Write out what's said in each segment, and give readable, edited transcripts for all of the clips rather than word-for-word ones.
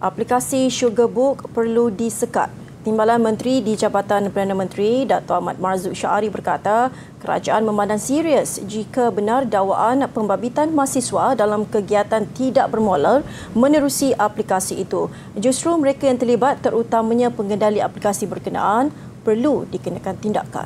Aplikasi Sugarbook perlu disekat. Timbalan Menteri di Jabatan Perdana Menteri, Dato' Ahmad Marzuq Syari berkata, kerajaan memandang serius jika benar dakwaan pembabitan mahasiswa dalam kegiatan tidak bermolar menerusi aplikasi itu. Justru mereka yang terlibat, terutamanya pengendali aplikasi berkenaan, perlu dikenakan tindakan.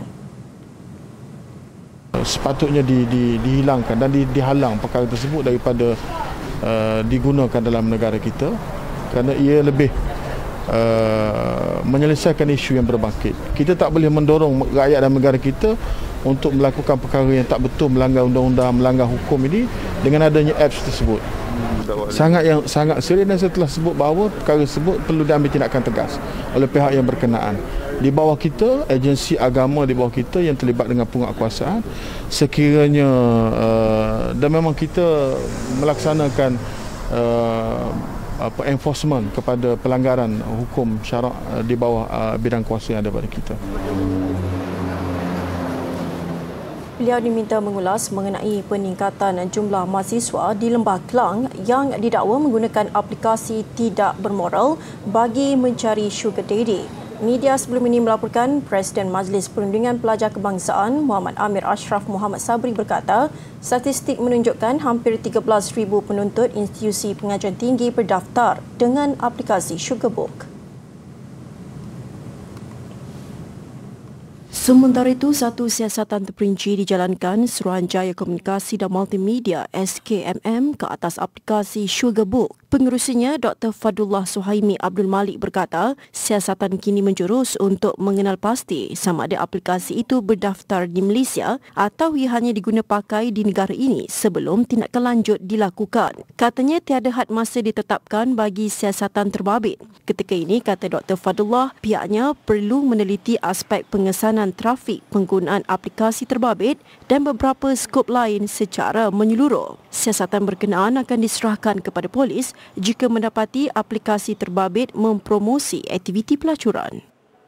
Sepatutnya dihilangkan dan dihalang perkara tersebut daripada digunakan dalam negara kita kerana ia lebih menyelesaikan isu yang berbangkit. Kita tak boleh mendorong rakyat dan negara kita untuk melakukan perkara yang tak betul, melanggar undang-undang, melanggar hukum ini dengan adanya apps tersebut. Sangat serius, dan saya telah sebut bahawa perkara tersebut perlu diambil tindakan tegas oleh pihak yang berkenaan. Di bawah kita, agensi agama di bawah kita yang terlibat dengan penguatkuasaan, sekiranya dan memang kita melaksanakan enforcement kepada pelanggaran hukum syarak di bawah bidang kuasa yang ada pada kita. Beliau diminta mengulas mengenai peningkatan jumlah mahasiswa di Lembah Kelang yang didakwa menggunakan aplikasi tidak bermoral bagi mencari sugar daddy. Media sebelum ini melaporkan Presiden Majlis Perundingan Pelajar Kebangsaan Muhammad Amir Ashraf Muhammad Sabri berkata, statistik menunjukkan hampir 13,000 penuntut institusi pengajian tinggi berdaftar dengan aplikasi Sugarbook. Sementara itu, satu siasatan terperinci dijalankan Suruhanjaya Komunikasi dan Multimedia SKMM ke atas aplikasi Sugarbook. Pengerusinya, Dr. Fadullah Suhaimi Abdul Malik berkata, siasatan kini menjurus untuk mengenal pasti sama ada aplikasi itu berdaftar di Malaysia atau ia hanya diguna pakai di negara ini sebelum tindakan lanjut dilakukan. Katanya tiada had masa ditetapkan bagi siasatan terbabit. Ketika ini, kata Dr. Fadullah, pihaknya perlu meneliti aspek pengesanan trafik penggunaan aplikasi terbabit dan beberapa skop lain secara menyeluruh. Siasatan berkenaan akan diserahkan kepada polis jika mendapati aplikasi terbabit mempromosi aktiviti pelacuran.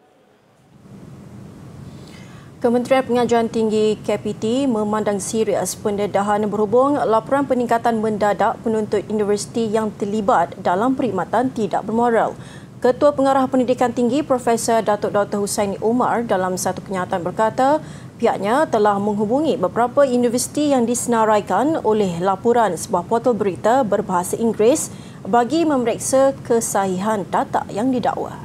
Kementerian Pengajian Tinggi KPT memandang serius pendedahan berhubung laporan peningkatan mendadak penuntut universiti yang terlibat dalam perkhidmatan tidak bermoral. Ketua Pengarah Pendidikan Tinggi Profesor Datuk Dr. Husaini Umar dalam satu kenyataan berkata, pihaknya telah menghubungi beberapa universiti yang disenaraikan oleh laporan sebuah portal berita berbahasa Inggeris bagi memeriksa kesahihan data yang didakwa.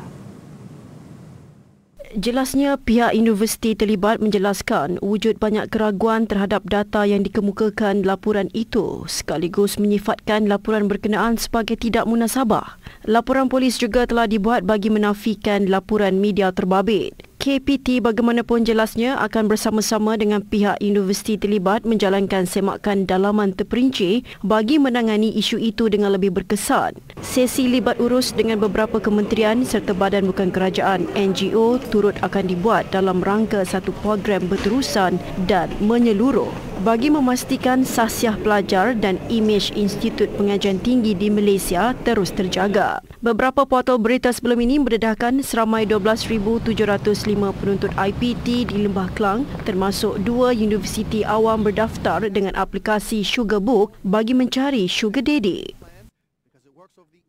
Jelasnya, pihak universiti terlibat menjelaskan wujud banyak keraguan terhadap data yang dikemukakan laporan itu sekaligus menyifatkan laporan berkenaan sebagai tidak munasabah. Laporan polis juga telah dibuat bagi menafikan laporan media terbabit. KPT bagaimanapun jelasnya akan bersama-sama dengan pihak universiti terlibat menjalankan semakan dalaman terperinci bagi menangani isu itu dengan lebih berkesan. Sesi libat urus dengan beberapa kementerian serta badan bukan kerajaan NGO turut akan dibuat dalam rangka satu program berterusan dan menyeluruh bagi memastikan sahsiah pelajar dan imej Institut Pengajian Tinggi di Malaysia terus terjaga. Beberapa portal berita sebelum ini mendedahkan seramai 12,705 penuntut IPT di Lembah Kelang termasuk 2 universiti awam berdaftar dengan aplikasi Sugarbook bagi mencari sugar daddy.